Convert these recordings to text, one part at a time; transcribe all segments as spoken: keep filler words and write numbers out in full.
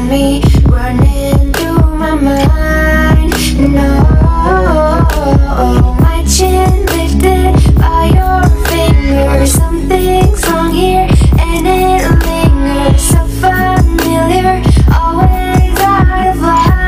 me running through my mind. No, my chin lifted by your fingers. Something's wrong here and it lingers, so familiar, always out of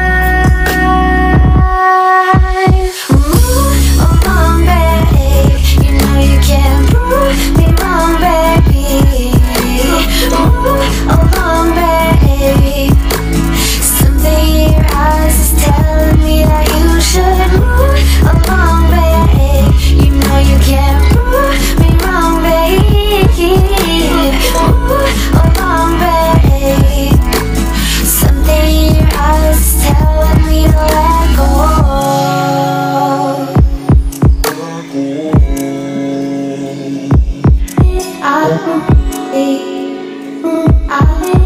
line. Move along, babe, you know you can't prove me wrong, baby. Move along, babe, something in your eyes is telling me that you should move along, babe. You know you can't prove me wrong, babe. Move along, babe, something in your eyes is telling me to let go. I, I